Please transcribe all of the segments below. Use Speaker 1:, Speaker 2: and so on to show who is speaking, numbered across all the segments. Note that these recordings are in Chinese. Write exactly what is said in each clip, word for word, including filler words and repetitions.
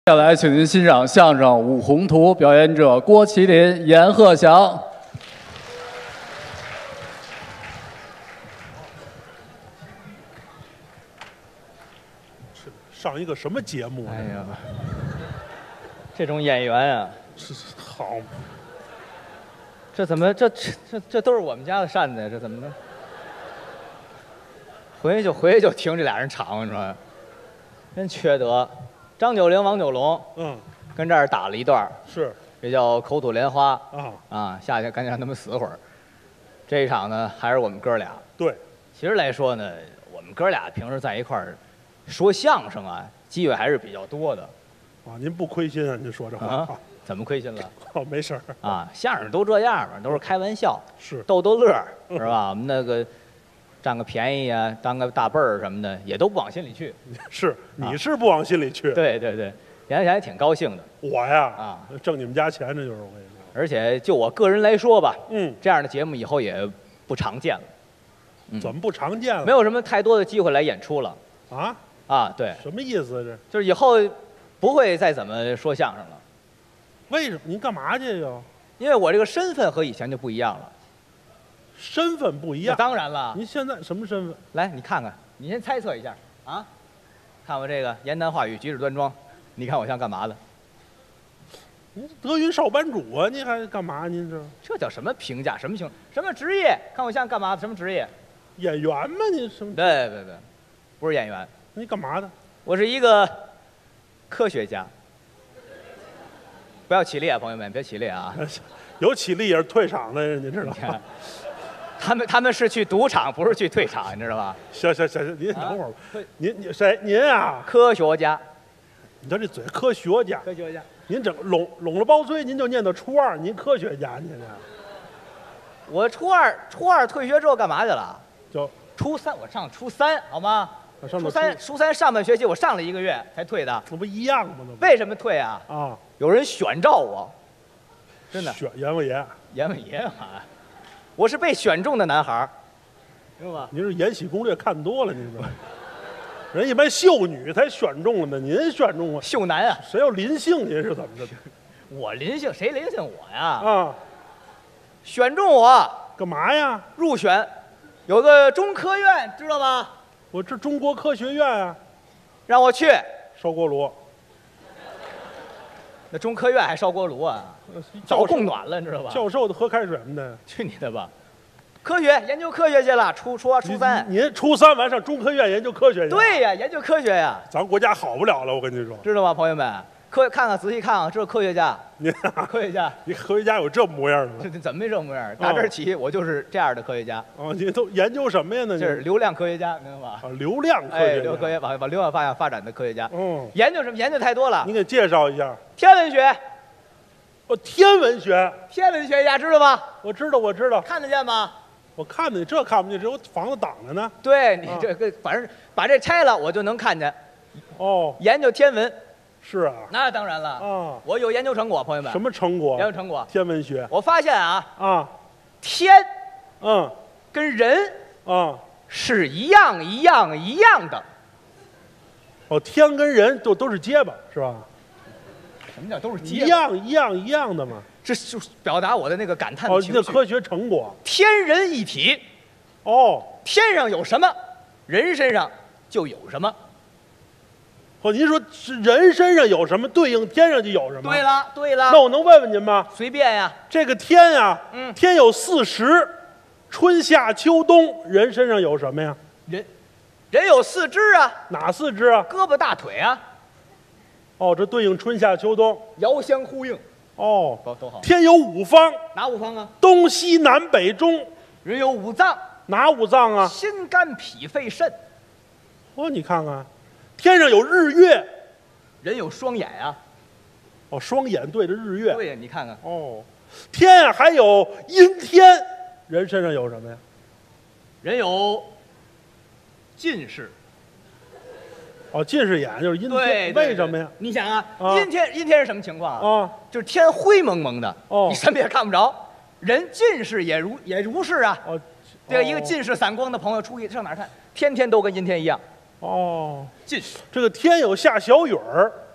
Speaker 1: 接下来，请您欣赏相声《舞宏图》，表演者郭麒麟、阎鹤祥。
Speaker 2: 上一个什么节目？
Speaker 3: 哎呀，这种演员啊，
Speaker 2: 是好，
Speaker 3: 这怎么这这这这都是我们家的扇子呀？这怎么能？回去就回去就听这俩人吵，你说，真缺德。张九龄、王九龙，
Speaker 2: 嗯，
Speaker 3: 跟这儿打了一段，
Speaker 2: 是，
Speaker 3: 这叫口吐莲花
Speaker 2: 啊
Speaker 3: 啊，下去赶紧让他们死会儿。这一场呢，还是我们哥俩。
Speaker 2: 对，
Speaker 3: 其实来说呢，我们哥俩平时在一块儿说相声啊，机会还是比较多的。
Speaker 2: 啊，您不亏心啊？您说这话，
Speaker 3: 啊、怎么亏心了？
Speaker 2: 哦，没事儿
Speaker 3: 啊，相声都这样嘛，都是开玩笑，
Speaker 2: 是
Speaker 3: 逗逗乐儿，是吧？我们那个占个便宜啊，当个大辈儿什么的，也都不往心里去。
Speaker 2: 是，你是不往心里去。
Speaker 3: 对对对，想想也挺高兴的。
Speaker 2: 我呀，
Speaker 3: 啊，
Speaker 2: 挣你们家钱，这就是我跟你说。
Speaker 3: 而且就我个人来说吧，
Speaker 2: 嗯，
Speaker 3: 这样的节目以后也不常见了。嗯、
Speaker 2: 怎么不常见了？
Speaker 3: 没有什么太多的机会来演出了。
Speaker 2: 啊
Speaker 3: 啊，对，
Speaker 2: 什么意思？这
Speaker 3: 就是以后不会再怎么说相声了。
Speaker 2: 为什么？您干嘛去呀？
Speaker 3: 因为我这个身份和以前就不一样了。
Speaker 2: 身份不一样。
Speaker 3: 当然了。
Speaker 2: 您现在什么身份？
Speaker 3: 来，你看看，你先猜测一下啊。看我这个言谈话语、举止端庄，你看我像干嘛的？
Speaker 2: 您德云少班主啊，您还干嘛？您这
Speaker 3: 这叫什么评价？什么情？什么职业？看我像干嘛的？什么职业？
Speaker 2: 演员吗？您什么？
Speaker 3: 对对对，不是演员。
Speaker 2: 你干嘛的？
Speaker 3: 我是一个科学家。不要起立啊，朋友们，别起立啊！
Speaker 2: 有起立也是退场的，您知道吗？
Speaker 3: 他们他们是去赌场，不是去退场，你知道吧？
Speaker 2: 行行行行，您等会儿吧。您您谁？您啊？
Speaker 3: 科学家。
Speaker 2: 你瞧这嘴，科学家。
Speaker 3: 科学家。
Speaker 2: 您整拢拢了包堆，您就念到初二，您科学家，您这。
Speaker 3: 我初二初二退学之后干嘛去了？
Speaker 2: 就
Speaker 3: 初三，我上初三，好吗？
Speaker 2: 上
Speaker 3: 初三初三上半学期我上了一个月才退的。
Speaker 2: 那不一样吗？
Speaker 3: 为什么退啊？
Speaker 2: 啊，
Speaker 3: 有人选召我。真的。
Speaker 2: 选阎王爷。
Speaker 3: 阎王爷嘛，我是被选中的男孩，知道吗？
Speaker 2: 您是《延禧攻略》看多了，您知道吗？人一般秀女才选中了呢，您选中了。
Speaker 3: 秀男啊？
Speaker 2: 谁要临幸？您是怎么着？
Speaker 3: 我临幸，谁临幸我呀？
Speaker 2: 啊，
Speaker 3: 选中我
Speaker 2: 干嘛呀？
Speaker 3: 入选，有个中科院，知道吗？
Speaker 2: 我这中国科学院啊，
Speaker 3: 让我去
Speaker 2: 烧锅炉。
Speaker 3: 那中科院还烧锅炉啊？早供暖了，你知道吧？
Speaker 2: 教授的喝开水什么的。
Speaker 3: 去你的吧！科学研究科学去了，初初二初三。
Speaker 2: 您初三完上中科院研究科学去？
Speaker 3: 对呀，研究科学呀。
Speaker 2: 咱国家好不了了，我跟您说。
Speaker 3: 知道吗，朋友们？科看看仔细看看，这是科学家。
Speaker 2: 您
Speaker 3: 科学家，
Speaker 2: 你科学家有这模样的吗？
Speaker 3: 这怎么没这模样？打这儿起，我就是这样的科学家。
Speaker 2: 哦，您都研究什么呀？呢？
Speaker 3: 这是流量科学家，明白吧？
Speaker 2: 啊，流量科学家，
Speaker 3: 流科学往往流量方向发展的科学家。
Speaker 2: 嗯，
Speaker 3: 研究什么？研究太多了。
Speaker 2: 您给介绍一下。
Speaker 3: 天文学。
Speaker 2: 哦，天文学。
Speaker 3: 天文学家知道吗？
Speaker 2: 我知道，我知道。
Speaker 3: 看得见吗？
Speaker 2: 我看见这看不见，这有房子挡着呢。
Speaker 3: 对你这个，反正把这拆了，我就能看见。
Speaker 2: 哦，
Speaker 3: 研究天文。
Speaker 2: 是啊。
Speaker 3: 那当然了啊，我有研究成果，朋友们。
Speaker 2: 什么成果？
Speaker 3: 研究成果。
Speaker 2: 天文学。
Speaker 3: 我发现啊
Speaker 2: 啊，
Speaker 3: 天，
Speaker 2: 嗯，
Speaker 3: 跟人
Speaker 2: 啊
Speaker 3: 是一样一样一样的。
Speaker 2: 哦，天跟人都都是结巴，是吧？
Speaker 3: 什么叫都是结巴？
Speaker 2: 一样一样一样的嘛。
Speaker 3: 这就是表达我的那个感叹的情绪。
Speaker 2: 哦，那科学成果。
Speaker 3: 天人一体。
Speaker 2: 哦，
Speaker 3: 天上有什么，人身上就有什么。
Speaker 2: 哦，您说是人身上有什么，对应天上就有什么？
Speaker 3: 对了，对了。
Speaker 2: 那我能问问您吗？
Speaker 3: 随便呀。
Speaker 2: 这个天呀，
Speaker 3: 嗯，
Speaker 2: 天有四时，春夏秋冬，人身上有什么呀？
Speaker 3: 人，人有四肢啊。
Speaker 2: 哪四肢啊？
Speaker 3: 胳膊、大腿啊。
Speaker 2: 哦，这对应春夏秋冬，
Speaker 3: 遥相呼应。
Speaker 2: 哦，
Speaker 3: 都好。
Speaker 2: 天有五方。
Speaker 3: 哪五方啊？
Speaker 2: 东西南北中。
Speaker 3: 人有五脏。
Speaker 2: 哪五脏啊？
Speaker 3: 心肝脾肺肾。
Speaker 2: 哦，你看看，天上有日月。
Speaker 3: 人有双眼啊。
Speaker 2: 哦，双眼对着日月。
Speaker 3: 对呀，你看看。
Speaker 2: 哦，天啊，还有阴天。人身上有什么呀？
Speaker 3: 人有近视。
Speaker 2: 哦，近视眼就是阴天。为什么呀？
Speaker 3: 你想啊，阴天阴天是什么情况啊？
Speaker 2: 啊，
Speaker 3: 就是天灰蒙蒙的，
Speaker 2: 哦，
Speaker 3: 你什么也看不着。人近视也如也如是啊。
Speaker 2: 哦，
Speaker 3: 这个一个近视散光的朋友出去上哪儿看？天天都跟阴天一样。
Speaker 2: 哦，
Speaker 3: 近视。
Speaker 2: 这个天有下小雨儿。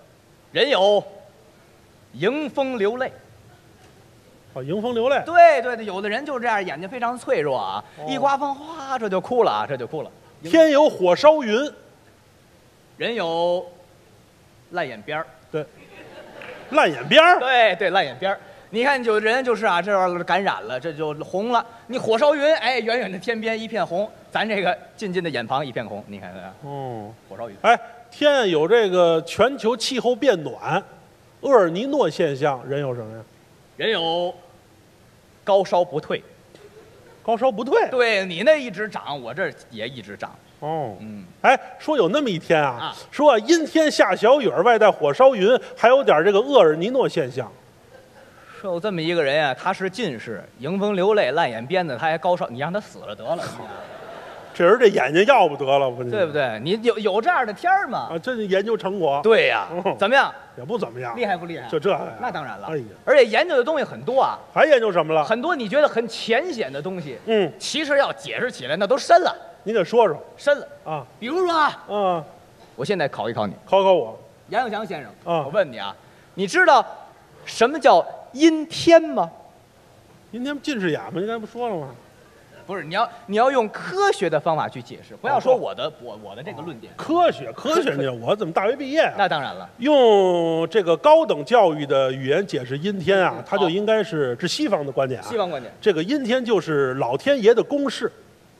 Speaker 3: 人有迎风流泪。
Speaker 2: 啊，迎风流泪。
Speaker 3: 对对对，有的人就这样，眼睛非常脆弱啊，
Speaker 2: 哦
Speaker 3: 一刮风哗这就哭了啊，这就哭了。
Speaker 2: 天有火烧云。
Speaker 3: 人有烂眼边儿。
Speaker 2: 对，烂眼边儿。
Speaker 3: 对对，烂眼边儿。你看，有的人就是啊，这玩意儿感染了，这就红了。你火烧云，哎，远远的天边一片红，咱这个近近的眼旁一片红。你看看，
Speaker 2: 哦，
Speaker 3: 火烧云。
Speaker 2: 哎，天有这个全球气候变暖，厄尔尼诺现象，人有什么呀？
Speaker 3: 人有高烧不退。
Speaker 2: 高烧不退。
Speaker 3: 对你那一直涨，我这儿也一直涨。
Speaker 2: 哦，
Speaker 3: 嗯，
Speaker 2: 哎，说有那么一天啊，
Speaker 3: 啊
Speaker 2: 说啊阴天下小雨儿，外带火烧云，还有点这个厄尔尼诺现象。
Speaker 3: 说有这么一个人啊，他是近视，迎风流泪，烂眼边子，他还高烧，你让他死了得了，
Speaker 2: 这人这眼睛要不得了，我跟你说
Speaker 3: 对不对？你有有这样的天儿吗？
Speaker 2: 啊，这是研究成果。
Speaker 3: 对呀、
Speaker 2: 嗯
Speaker 3: 怎么样？
Speaker 2: 也不怎么样，
Speaker 3: 厉害不厉害？
Speaker 2: 就这个呀。
Speaker 3: 那当然了。
Speaker 2: 哎呀，
Speaker 3: 而且研究的东西很多啊，
Speaker 2: 还研究什么了？
Speaker 3: 很多你觉得很浅显的东西，
Speaker 2: 嗯，
Speaker 3: 其实要解释起来那都深了，
Speaker 2: 你得说说
Speaker 3: 深了。
Speaker 2: 啊。
Speaker 3: 比如说啊，
Speaker 2: 嗯，
Speaker 3: 我现在考一考你，
Speaker 2: 考考我。
Speaker 3: 杨永强先生，
Speaker 2: 啊
Speaker 3: 我问你啊，你知道什么叫阴天吗？
Speaker 2: 今天近视眼吗？你刚才不说了吗？
Speaker 3: 不是，你要你要用科学的方法去解释，不要说我的我我的这个论点。
Speaker 2: 科学，科学这我怎么大学毕业啊？
Speaker 3: 那当然了，
Speaker 2: 用这个高等教育的语言解释阴天啊
Speaker 3: 嗯，
Speaker 2: 它就应该是是西方的观点啊。
Speaker 3: 西方观点。
Speaker 2: 这个阴天就是老天爷的公式。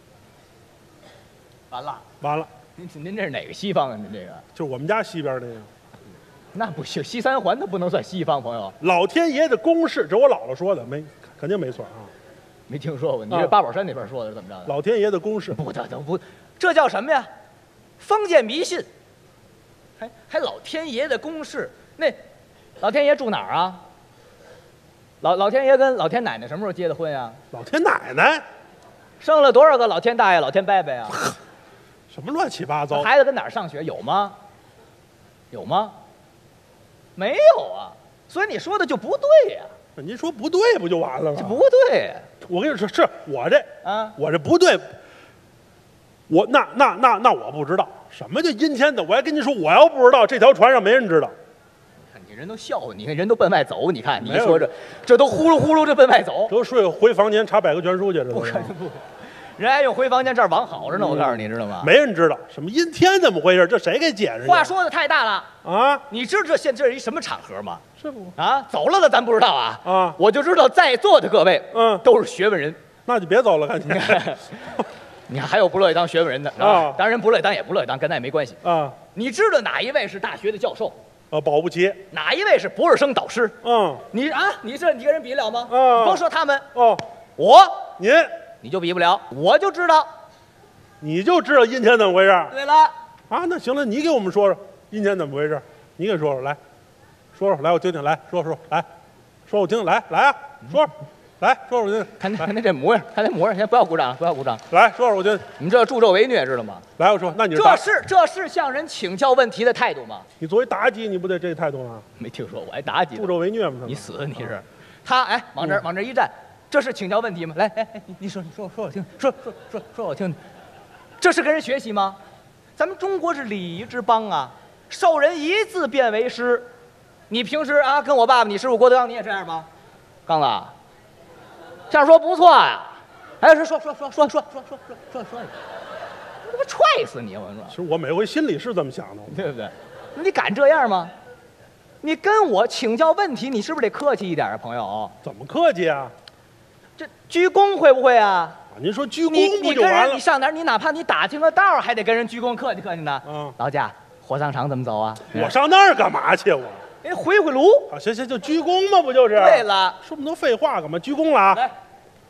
Speaker 3: 完了，
Speaker 2: 完了，
Speaker 3: 您您这是哪个西方啊？您这个
Speaker 2: 就是我们家西边那个
Speaker 3: 那不行，西三环它不能算西方，朋友
Speaker 2: 老天爷的公式，这我姥姥说的，没肯定没错啊。
Speaker 3: 没听说过。你
Speaker 2: 啊
Speaker 3: 这八宝山那边说的是怎么着的？
Speaker 2: 老天爷的公式，
Speaker 3: 不，这都不，这叫什么呀？封建迷信，还还老天爷的公式？那老天爷住哪儿啊？老老天爷跟老天奶奶什么时候结的婚呀？
Speaker 2: 老天奶奶，
Speaker 3: 生了多少个老天大爷、老天伯伯呀？
Speaker 2: 什么乱七八糟？
Speaker 3: 孩子跟哪儿上学？有吗？有吗？没有啊。所以你说的就不对呀、
Speaker 2: 您说不对不就完了吗？
Speaker 3: 这不对
Speaker 2: 我跟你说，是我这
Speaker 3: 啊！
Speaker 2: 我这不对。我那那那那我不知道什么叫阴天的，我还跟你说，我要不知道，这条船上没人知道。
Speaker 3: 看你人都笑话，你看人都奔外走，你看你一
Speaker 2: 没有
Speaker 3: 说这，这都呼噜呼噜这奔外走，
Speaker 2: 都睡回房间查百科全书去，这都是
Speaker 3: 不可能不可能，人还用回房间这儿网好着呢，我告诉你，知道吗？
Speaker 2: 没人知道什么阴天怎么回事，这谁给解释去？
Speaker 3: 话说的太大了，
Speaker 2: 啊，
Speaker 3: 你知道这现这是一什么场合吗？
Speaker 2: 是不？
Speaker 3: 啊，走了的咱不知道啊，
Speaker 2: 啊
Speaker 3: 我就知道在座的各位，
Speaker 2: 嗯
Speaker 3: 都是学问人。
Speaker 2: 那就别走了，看你
Speaker 3: 你看还有不乐意当学问人的
Speaker 2: 啊
Speaker 3: 当然不乐意当也不乐意当，跟咱也没关系。
Speaker 2: 啊
Speaker 3: 你知道哪一位是大学的教授，
Speaker 2: 啊，保不齐，
Speaker 3: 哪一位是博士生导师？
Speaker 2: 嗯
Speaker 3: 你啊，你这你跟人比得了吗？
Speaker 2: 啊
Speaker 3: 甭说他们，
Speaker 2: 哦，
Speaker 3: 我
Speaker 2: 您
Speaker 3: 你就比不了，我就知道。
Speaker 2: 你就知道阴天怎么回事啊？
Speaker 3: 对了，
Speaker 2: 那行了，你给我们说说阴天怎么回事，你给说说来，说说来，我听听，来说说来，说我听听，来来啊，说说来说说我听听，
Speaker 3: 看那看那这模样，看那模样，先不要鼓掌，不要鼓掌。
Speaker 2: 来说说我听听，
Speaker 3: 你这助纣为虐，知道吗？
Speaker 2: 来我说，那你是答
Speaker 3: 这是这是向人请教问题的态度吗？
Speaker 2: 你作为妲己，你不得这个态度吗？
Speaker 3: 没听说，我还妲己呢
Speaker 2: 助。纣为虐吗？
Speaker 3: 你死你是，他哎，往这儿往这儿一站，这是请教问题吗？来，哎哎，你你说你说说我听，说说说说我听，这是跟人学习吗？咱们中国是礼仪之邦啊，授人一字便为师。你平时啊跟我爸爸，你师傅郭德纲，你也这样吗？刚子，这样说不错呀。哎，说说说说说说说说说说说，我他妈踹死你！我跟你说
Speaker 2: 其。实我每回心里是这么想的，
Speaker 3: 对不对？你敢这样吗？你跟我请教问题，你是不是得客气一点啊，朋友？
Speaker 2: 怎么客气啊？
Speaker 3: 这鞠躬会不会啊？
Speaker 2: 啊您说鞠
Speaker 3: 你
Speaker 2: 躬不
Speaker 3: 你
Speaker 2: 就完了
Speaker 3: 跟人你？上哪儿，你哪怕你打听个道儿，还得跟人鞠躬客气客气呢。
Speaker 2: 嗯
Speaker 3: 劳驾，火葬场怎么走啊？
Speaker 2: 我上那儿干嘛去？我
Speaker 3: 哎，回回炉。
Speaker 2: 啊，行行，就鞠躬嘛，不就是？
Speaker 3: 对，了，
Speaker 2: 说那么多废话干嘛？鞠躬了啊！
Speaker 3: 来，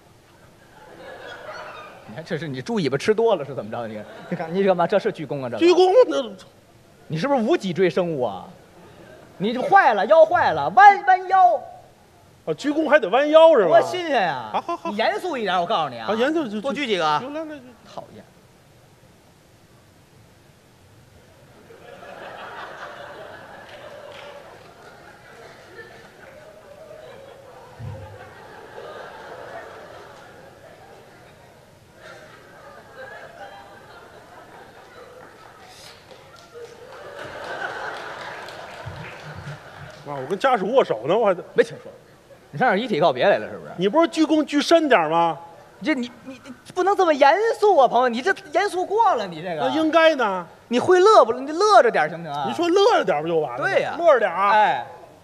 Speaker 3: 你看这是你猪尾巴吃多了是怎么着？你看，你看你干嘛？这是鞠躬啊？这个
Speaker 2: 鞠躬那
Speaker 3: 你是不是无脊椎生物啊？你这坏了，腰坏了，弯弯腰，
Speaker 2: 啊，鞠躬还得弯腰是吧？
Speaker 3: 多新鲜呀！
Speaker 2: 好好好
Speaker 3: 你严肃一点，我告诉你啊。
Speaker 2: 啊，严肃就
Speaker 3: 多举几个啊。
Speaker 2: 行来来，
Speaker 3: 讨厌。
Speaker 2: 啊，我跟家属握手呢，我还得。
Speaker 3: 没听说过。你上这儿遗体告别来了是不是？
Speaker 2: 你不是鞠躬鞠深点吗？
Speaker 3: 这你你你不能这么严肃啊，朋友，你这严肃过了，你这个。
Speaker 2: 那应该呢。
Speaker 3: 你会乐不？你乐着点行不行啊？
Speaker 2: 你说乐着点不就完了？
Speaker 3: 对呀，
Speaker 2: 乐着点啊！
Speaker 3: 哎，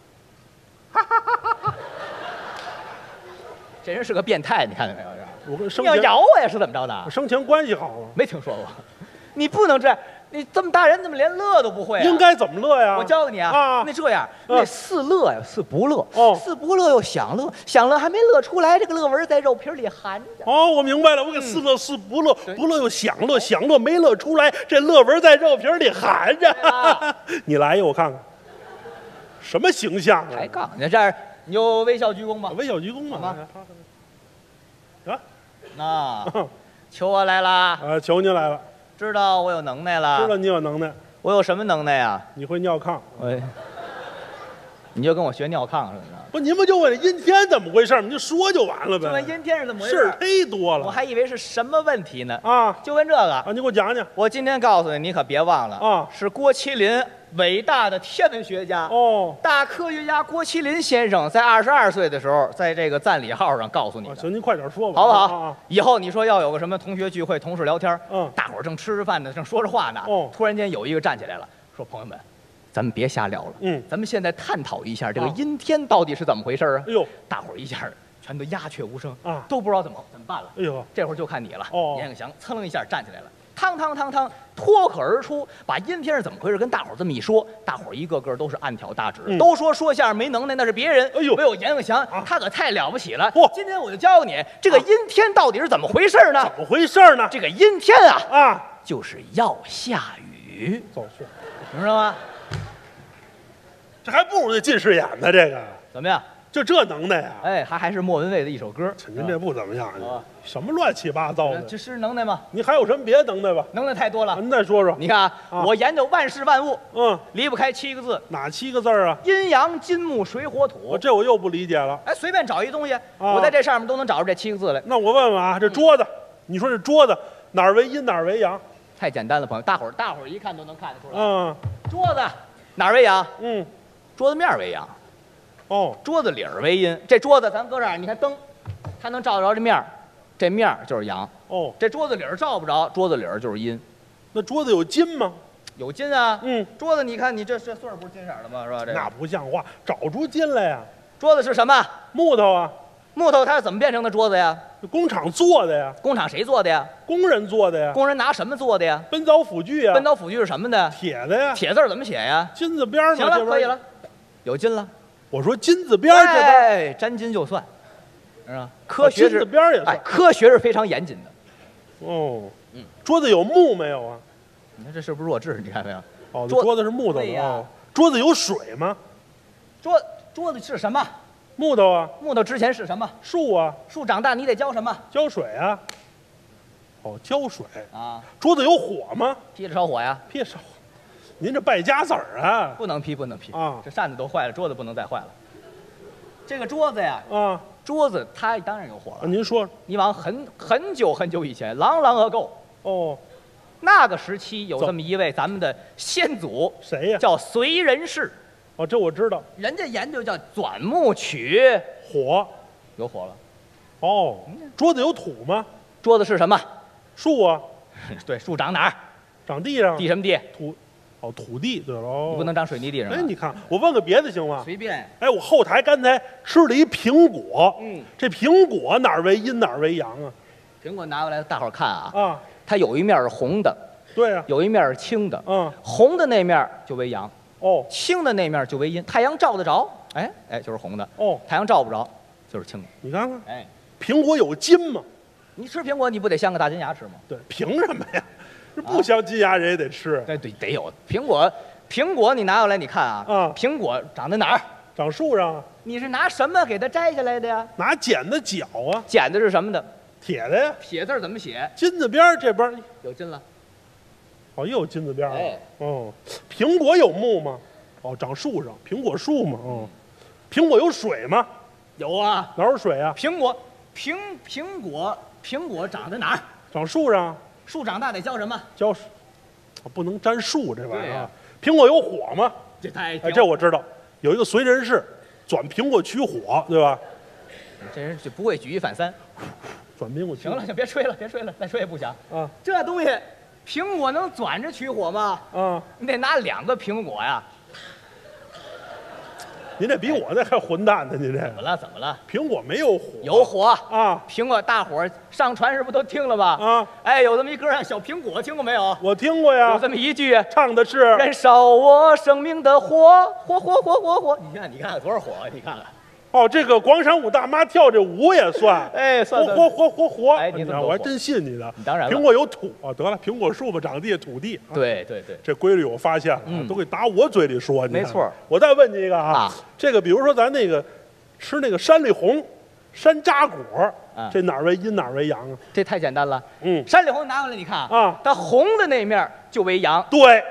Speaker 3: 这人是个变态，你看见没有？
Speaker 2: 我跟生
Speaker 3: 你要
Speaker 2: 前
Speaker 3: 咬我呀，是怎么着的？
Speaker 2: 生前关系好吗？
Speaker 3: 没听说过，你不能这样，你这么大人怎么连乐都不会啊？
Speaker 2: 应该怎么乐呀？
Speaker 3: 我教给你啊，
Speaker 2: 啊
Speaker 3: 那这样，那似乐呀，似不乐。
Speaker 2: 哦
Speaker 3: 似不乐又想乐，想乐还没乐出来，这个乐纹在肉皮里含着。
Speaker 2: 哦，我明白了，我给似乐似不乐，
Speaker 3: 对
Speaker 2: 不乐又想乐，想乐没乐出来，这乐纹在肉皮里含着。
Speaker 3: 啊
Speaker 2: 你来一个我看看，什么形象啊？
Speaker 3: 抬杠，你这样，你就微笑鞠躬吧。
Speaker 2: 微笑鞠躬嘛。
Speaker 3: 好
Speaker 2: 啊
Speaker 3: 那求我来啦，
Speaker 2: 啊！求您来了，
Speaker 3: 知道我有能耐了。
Speaker 2: 知道你有能耐，
Speaker 3: 我有什么能耐呀？
Speaker 2: 你会尿炕。
Speaker 3: 我，你就跟我学尿炕似的。
Speaker 2: 不，您不就问阴天怎么回事？你就说就完了呗。
Speaker 3: 就问阴天是怎么回
Speaker 2: 事儿
Speaker 3: 事？
Speaker 2: 忒多了。
Speaker 3: 我还以为是什么问题呢。
Speaker 2: 啊
Speaker 3: 就问这个。
Speaker 2: 啊！你给我讲讲。
Speaker 3: 我今天告诉你，你可别忘了
Speaker 2: 啊
Speaker 3: 是郭麒麟，伟大的天文学家。
Speaker 2: 哦，
Speaker 3: 大科学家郭麒麟先生在二十二岁的时候，在这个赞礼号上告诉你的，
Speaker 2: 啊行，您快点说吧，
Speaker 3: 好不好？
Speaker 2: 啊啊
Speaker 3: 以后你说要有个什么同学聚会、同事聊天，
Speaker 2: 嗯
Speaker 3: 大伙儿正吃着饭呢，正说着话呢，
Speaker 2: 哦
Speaker 3: 突然间有一个站起来了，说：“朋友们，咱们别瞎聊了，
Speaker 2: 嗯
Speaker 3: 咱们现在探讨一下这个
Speaker 2: 啊
Speaker 3: 阴天到底是怎么回事啊？”
Speaker 2: 哎呦，
Speaker 3: 大伙儿一下全都鸦雀无声
Speaker 2: 啊
Speaker 3: 都不知道怎么怎么办了。
Speaker 2: 哎呦，
Speaker 3: 这会儿就看你了。
Speaker 2: 哦
Speaker 3: 阎永祥噌楞一下站起来了，汤汤汤汤脱口而出，把阴天是怎么回事跟大伙儿这么一说，大伙儿一个个都是暗挑大指，
Speaker 2: 嗯
Speaker 3: 都说说相声没能耐那是别人，
Speaker 2: 哎呦
Speaker 3: 没有阎永祥，
Speaker 2: 啊
Speaker 3: 他可太了不起了。
Speaker 2: 嚯
Speaker 3: 今天我就教你这个阴天到底是怎么回事呢？
Speaker 2: 怎么回事呢？
Speaker 3: 这个阴天啊，
Speaker 2: 啊，
Speaker 3: 就是要下雨，
Speaker 2: 走去，
Speaker 3: 知道吗？
Speaker 2: 这还不如那近视眼呢，这个
Speaker 3: 怎么样？
Speaker 2: 就这能耐呀？
Speaker 3: 哎，还还是莫文蔚的一首歌。
Speaker 2: 您这不怎么样
Speaker 3: 啊，
Speaker 2: 什么乱七八糟的？
Speaker 3: 这是能耐吗？
Speaker 2: 你还有什么别的能耐吧？
Speaker 3: 能耐太多了。
Speaker 2: 您再说说。
Speaker 3: 你看啊，
Speaker 2: 啊
Speaker 3: 我研究万事万物，
Speaker 2: 嗯，
Speaker 3: 离不开七个字：
Speaker 2: 哪七个字儿啊？
Speaker 3: 阴阳金木水火
Speaker 2: 我
Speaker 3: 土。
Speaker 2: 这我又不理解了。
Speaker 3: 哎，随便找一东西，我在这上面都能找出这七个字来，
Speaker 2: 那我问问啊，这桌子，你说这桌子哪儿为阴哪儿为阳？
Speaker 3: 太简单了，朋友，大伙儿大伙儿一看都能看得出来。
Speaker 2: 嗯
Speaker 3: 桌子哪儿为阳？
Speaker 2: 嗯，
Speaker 3: 桌子面儿为阳，
Speaker 2: 哦，
Speaker 3: 桌子里儿为阴。这桌子咱搁这儿，你看灯，它能照着这面儿，这面儿就是阳。
Speaker 2: 哦，
Speaker 3: 这桌子里儿照不着，桌子里儿就是阴。
Speaker 2: 那桌子有金吗？
Speaker 3: 有金啊，
Speaker 2: 嗯，
Speaker 3: 桌子你看你这这穗儿不是金色儿的吗？是吧？这个
Speaker 2: 那不像话，找出金来呀！
Speaker 3: 桌子是什么？
Speaker 2: 木头啊，
Speaker 3: 木头它是怎么变成的桌子呀？
Speaker 2: 工厂做的呀，
Speaker 3: 工厂谁做的呀？
Speaker 2: 工人做的呀，
Speaker 3: 工人拿什么做的呀？
Speaker 2: 奔凿斧锯呀，
Speaker 3: 奔凿斧锯是什么的？
Speaker 2: 铁的呀，
Speaker 3: 铁字儿怎么写呀？
Speaker 2: 金字边儿嘛。
Speaker 3: 行了，
Speaker 2: 这边
Speaker 3: 可以了，有金了。
Speaker 2: 我说金字边儿这边儿，
Speaker 3: 哎，沾金就算，是吧？科学是
Speaker 2: 金字边儿也算
Speaker 3: 哎，科学是非常严谨的。
Speaker 2: 哦，
Speaker 3: 嗯，
Speaker 2: 桌子有木没有啊？
Speaker 3: 你看这是不是弱智？你看没有？
Speaker 2: 哦，
Speaker 3: 桌
Speaker 2: 桌子是木头
Speaker 3: 对呀
Speaker 2: 的哦。桌子有水吗？
Speaker 3: 桌桌子是什么？
Speaker 2: 木头啊，
Speaker 3: 木头之前是什么？
Speaker 2: 树啊，
Speaker 3: 树长大你得浇什么
Speaker 2: 浇水啊。哦，浇水。
Speaker 3: 啊？
Speaker 2: 桌子有火吗？
Speaker 3: 劈着烧火呀？
Speaker 2: 别烧，您这败家子儿啊！
Speaker 3: 不能劈，不能劈
Speaker 2: 啊
Speaker 3: 这扇子都坏了，桌子不能再坏了。这个桌子呀，
Speaker 2: 啊，
Speaker 3: 桌子它当然有火了。
Speaker 2: 您说
Speaker 3: 你往很很久很久以前，long long ago，
Speaker 2: 哦，
Speaker 3: 那个时期有
Speaker 2: 走
Speaker 3: 这么一位咱们的先祖，
Speaker 2: 谁呀？
Speaker 3: 叫燧人氏，
Speaker 2: 哦，这我知道，
Speaker 3: 人家研究叫钻木取，
Speaker 2: 火。
Speaker 3: 有火了。
Speaker 2: 哦，桌子有土吗？
Speaker 3: 桌子是什么？
Speaker 2: 树啊，
Speaker 3: 对，树长哪儿？
Speaker 2: 长地上。
Speaker 3: 地什么地？
Speaker 2: 土，哦，土地。对了，哦，
Speaker 3: 你不能长水泥地上啊。
Speaker 2: 哎，你看，我问个别的行吗？
Speaker 3: 随便。
Speaker 2: 哎，我后台刚才吃了一苹果，
Speaker 3: 嗯，
Speaker 2: 这苹果哪儿为阴哪儿为阳啊？
Speaker 3: 苹果拿过来，大伙儿看啊，
Speaker 2: 啊，
Speaker 3: 它有一面是红的，
Speaker 2: 对呀、
Speaker 3: 有一面是青的。
Speaker 2: 嗯，
Speaker 3: 红的那面就为阳，
Speaker 2: 哦
Speaker 3: 青的那面就为阴。太阳照得着，哎哎，就是红的；
Speaker 2: 哦，
Speaker 3: 太阳照不着，就是青的。
Speaker 2: 你看看，
Speaker 3: 哎，
Speaker 2: 苹果有金吗？
Speaker 3: 你吃苹果，你不得镶个大金牙吃吗？
Speaker 2: 对，凭什么呀？这不镶金牙人也得吃，
Speaker 3: 对对，得有苹果。苹果你拿过来，你看啊，
Speaker 2: 啊
Speaker 3: 苹果长在哪儿？
Speaker 2: 长树上啊，
Speaker 3: 你是拿什么给它摘下来的呀？
Speaker 2: 拿剪子绞啊，
Speaker 3: 剪的是什么的？
Speaker 2: 铁的呀，
Speaker 3: 铁字儿怎么写？
Speaker 2: 金字边儿这边儿
Speaker 3: 有金了。
Speaker 2: 哦，又有金字边儿了。
Speaker 3: 哎
Speaker 2: 哦，苹果有木吗？哦，长树上，苹果树嘛。哦，苹果有水吗？
Speaker 3: 有啊，
Speaker 2: 哪有水啊？
Speaker 3: 苹果，苹苹果，苹果长在哪儿？
Speaker 2: 长树上，
Speaker 3: 树长大得浇什么？
Speaker 2: 浇水，哦不能沾树这玩意
Speaker 3: 对呀
Speaker 2: 儿啊。苹果有火吗？
Speaker 3: 这太
Speaker 2: 哎，这我知道， 有一个随人氏转苹果取火，对吧？
Speaker 3: 这人就不会举一反三。
Speaker 2: 转苹果取火。
Speaker 3: 行了，就别吹了，别吹了，再吹也不响。
Speaker 2: 啊
Speaker 3: 这东西，苹果能转着取火吗？
Speaker 2: 啊！
Speaker 3: 你得拿两个苹果呀。
Speaker 2: 您这比我这还混蛋呢！您这
Speaker 3: 怎么了？怎么了？
Speaker 2: 苹果没有火，
Speaker 3: 有火
Speaker 2: 啊！
Speaker 3: 苹果大伙儿上传是不是都听了吧？
Speaker 2: 啊！
Speaker 3: 哎，有这么一歌叫《小苹果》，听过没有？
Speaker 2: 我听过呀。
Speaker 3: 有这么一句，
Speaker 2: 唱的是
Speaker 3: 燃烧我生命的火，火火火火火。你看，你看多少火啊？你看看。
Speaker 2: 哦，这个广场舞大妈跳这舞也算，
Speaker 3: 哎，算算
Speaker 2: 活活活活活！
Speaker 3: 哎你怎么活
Speaker 2: 我还真信你的。
Speaker 3: 你当然了
Speaker 2: 苹果有土啊，得了，苹果树吧长地土地。啊
Speaker 3: 对对对，
Speaker 2: 这规律我发现了，
Speaker 3: 嗯
Speaker 2: 都给打我嘴里说。你看
Speaker 3: 没错。
Speaker 2: 我再问你一个啊
Speaker 3: 啊，
Speaker 2: 这个比如说咱那个吃那个山里红、山楂果
Speaker 3: 啊，
Speaker 2: 这哪儿为阴哪儿为阳啊？
Speaker 3: 这太简单了。
Speaker 2: 嗯，
Speaker 3: 山里红拿过来，你看
Speaker 2: 啊
Speaker 3: 它红的那面就为阳，
Speaker 2: 对。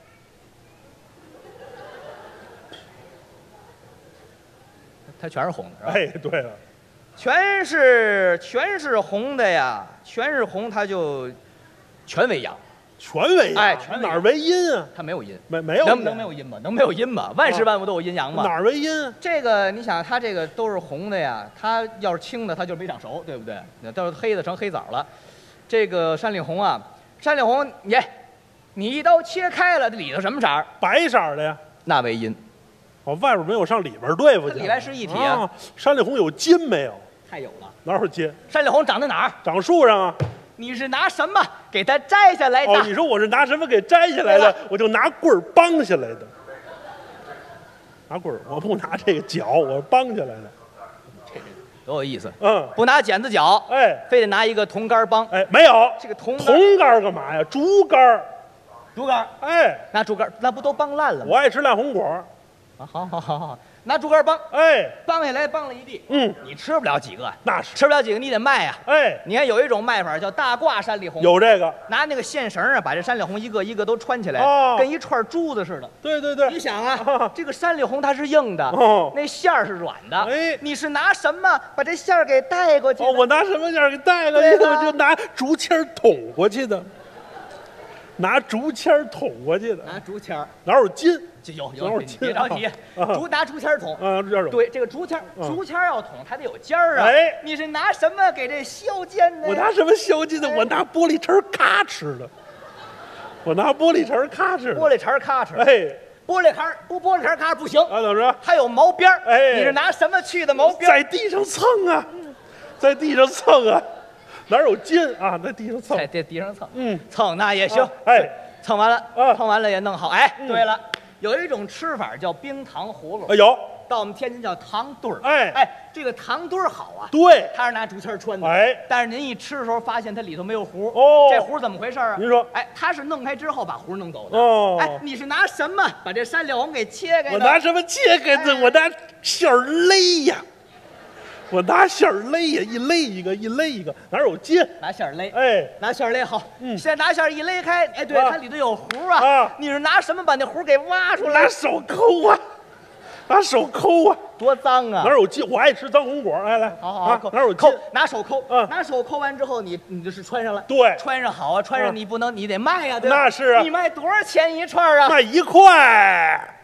Speaker 3: 它全是红的，是吧？
Speaker 2: 哎，对了，
Speaker 3: 全是全是红的呀，全是红，它就全为阳，
Speaker 2: 全为阳，
Speaker 3: 哎全为阳
Speaker 2: 哪儿为阴啊？
Speaker 3: 它没有阴，
Speaker 2: 没没有
Speaker 3: 能
Speaker 2: 阴
Speaker 3: 能没有阴吗？能没有阴吗？万事万物都有阴阳嘛。
Speaker 2: 哪儿为阴？
Speaker 3: 这个你想，它这个都是红的呀，它要是青的，它就没长熟，对不对？那到时候黑的成黑枣了。这个山里红啊，山里红，你你一刀切开了，这里头什么色儿？
Speaker 2: 白色儿的呀。
Speaker 3: 那为阴，
Speaker 2: 哦，外边没有，上里边对付去。
Speaker 3: 里外是一体啊
Speaker 2: 啊。山里红有筋没有？
Speaker 3: 太有了。
Speaker 2: 哪有筋？
Speaker 3: 山里红长在哪儿？
Speaker 2: 长树上啊。
Speaker 3: 你是拿什么给它摘下来的？
Speaker 2: 哦，你说我是拿什么给摘下来的
Speaker 3: 对了？
Speaker 2: 我就拿棍儿帮下来的。拿棍儿，我不拿这个脚，我帮下来的。
Speaker 3: 多有意思！
Speaker 2: 嗯，
Speaker 3: 不拿剪子脚，
Speaker 2: 哎
Speaker 3: 非得拿一个铜杆帮。
Speaker 2: 哎，没有
Speaker 3: 这个铜杆
Speaker 2: 铜杆儿干嘛呀？竹竿儿。
Speaker 3: 竹竿，
Speaker 2: 哎，
Speaker 3: 拿竹竿，那不都帮烂了吗？
Speaker 2: 我爱吃烂红果儿。
Speaker 3: 啊，好好好好，拿竹竿帮，
Speaker 2: 哎，
Speaker 3: 帮下来帮了一地，
Speaker 2: 嗯，
Speaker 3: 你吃不了几个，
Speaker 2: 那是。
Speaker 3: 吃不了几个你得卖呀。
Speaker 2: 哎，
Speaker 3: 你看有一种卖法叫大挂山里红，
Speaker 2: 有这个。
Speaker 3: 拿那个线绳啊，把这山里红一个一个都穿起来，
Speaker 2: 哦
Speaker 3: 跟一串珠子似的。
Speaker 2: 对对对。
Speaker 3: 你想啊
Speaker 2: 啊，
Speaker 3: 这个山里红它是硬的，
Speaker 2: 哦
Speaker 3: 那馅儿是软的。
Speaker 2: 哎
Speaker 3: 你是拿什么把这馅儿给带过去的？
Speaker 2: 哦，我拿什么件儿给带过去的？
Speaker 3: 对了
Speaker 2: 我就拿竹签儿捅过去的。拿竹签儿捅过去的。
Speaker 3: 拿竹签儿，
Speaker 2: 哪有筋？
Speaker 3: 就有
Speaker 2: 等会儿
Speaker 3: 有，你别着急，
Speaker 2: 啊
Speaker 3: 竹拿竹签儿捅。
Speaker 2: 啊，这种。
Speaker 3: 对，这个竹签儿，
Speaker 2: 嗯
Speaker 3: 竹签儿要捅，它得有尖儿啊。
Speaker 2: 哎
Speaker 3: 你是拿什么给这削尖的呀？
Speaker 2: 我拿什么削筋的？
Speaker 3: 哎
Speaker 2: 我拿玻璃碴儿咔吃的。我拿玻璃碴儿咔吃的。
Speaker 3: 玻璃碴儿咔哧，
Speaker 2: 哎，
Speaker 3: 玻璃碴儿不玻璃碴儿咔哧不行，
Speaker 2: 啊，怎么着？
Speaker 3: 它有毛边儿。
Speaker 2: 哎
Speaker 3: 你是拿什么去的毛边儿？
Speaker 2: 在地上蹭啊，在地上蹭啊，哪有筋啊？在地上蹭。
Speaker 3: 在这地上蹭，
Speaker 2: 嗯，
Speaker 3: 蹭那也行
Speaker 2: 啊。哎，
Speaker 3: 蹭完了，
Speaker 2: 啊
Speaker 3: 蹭完了也弄好。哎，
Speaker 2: 嗯
Speaker 3: 对了，有一种吃法叫冰糖葫芦
Speaker 2: 哎，有。
Speaker 3: 到我们天津叫糖墩儿。
Speaker 2: 哎
Speaker 3: 哎，这个糖墩儿好啊，
Speaker 2: 对。
Speaker 3: 它是拿竹签儿穿的。
Speaker 2: 哎，
Speaker 3: 但是您一吃的时候发现它里头没有核。
Speaker 2: 哦
Speaker 3: 这核怎么回事啊？
Speaker 2: 您说
Speaker 3: 哎，它是弄开之后把核弄走的。
Speaker 2: 哦
Speaker 3: 哎，你是拿什么把这山里红给切开的？
Speaker 2: 我拿什么切开的？
Speaker 3: 哎
Speaker 2: 我拿线儿勒呀，我拿线儿勒呀，一勒一个，一勒一个，哪有筋？
Speaker 3: 拿线儿勒。
Speaker 2: 哎，
Speaker 3: 拿线儿勒好，
Speaker 2: 嗯
Speaker 3: 现在拿线儿一勒开，哎，对，
Speaker 2: 啊
Speaker 3: 它里头有核啊。
Speaker 2: 啊
Speaker 3: 你是拿什么把那核给挖出来
Speaker 2: 我拿？手抠啊，拿手抠啊，
Speaker 3: 多脏啊！
Speaker 2: 哪有筋？我爱吃脏红果，来来，
Speaker 3: 好好好，
Speaker 2: 啊
Speaker 3: 抠，
Speaker 2: 哪有筋
Speaker 3: 抠？？拿手抠，
Speaker 2: 嗯
Speaker 3: 拿手抠完之后，你你就是穿上了。
Speaker 2: 对
Speaker 3: 穿上好啊，穿上
Speaker 2: 嗯
Speaker 3: 你不能，你得卖呀，对吧？
Speaker 2: 那是啊
Speaker 3: 你卖多少钱一串啊？
Speaker 2: 卖一块，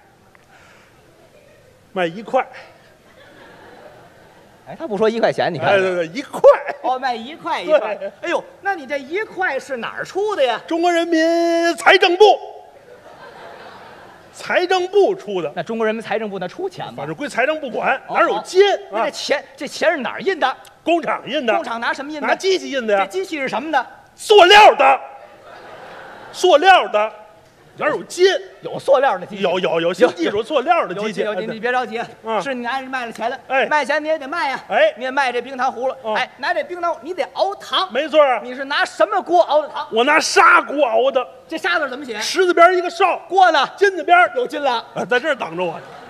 Speaker 2: 卖一块，
Speaker 3: 哎，他不说一块钱，你看
Speaker 2: 哎，对对，一块。
Speaker 3: 哦，卖一块一
Speaker 2: 对
Speaker 3: 串。哎呦，那你这一块是哪儿出的呀？
Speaker 2: 中国人民财政部，财政部出的，
Speaker 3: 那中国人民财政部那出钱吗
Speaker 2: 反？正归财政部管，
Speaker 3: 哦
Speaker 2: 哪有筋啊
Speaker 3: 那这？钱这钱是哪儿印的？
Speaker 2: 工厂印的，
Speaker 3: 工厂拿什么印的？
Speaker 2: 拿机器印的呀，
Speaker 3: 这机器是什么的？
Speaker 2: 塑料的，塑料的，哪有筋？
Speaker 3: 有塑料的机器。
Speaker 2: 有有有新技术，塑料的机器。
Speaker 3: 有有你你别着急，
Speaker 2: 嗯
Speaker 3: 是你拿人卖了钱了，
Speaker 2: 哎
Speaker 3: 卖钱你也得卖呀，
Speaker 2: 哎
Speaker 3: 你也卖这冰糖葫芦，
Speaker 2: 嗯
Speaker 3: 哎，拿这冰糖你得熬糖，
Speaker 2: 没错儿，
Speaker 3: 你是拿什么锅熬的糖？
Speaker 2: 我拿砂锅熬的，
Speaker 3: 这沙子怎么写？
Speaker 2: 十字边一个哨，
Speaker 3: 锅呢？
Speaker 2: 金字边儿
Speaker 3: 有金了。
Speaker 2: 啊，在这儿等着我呢。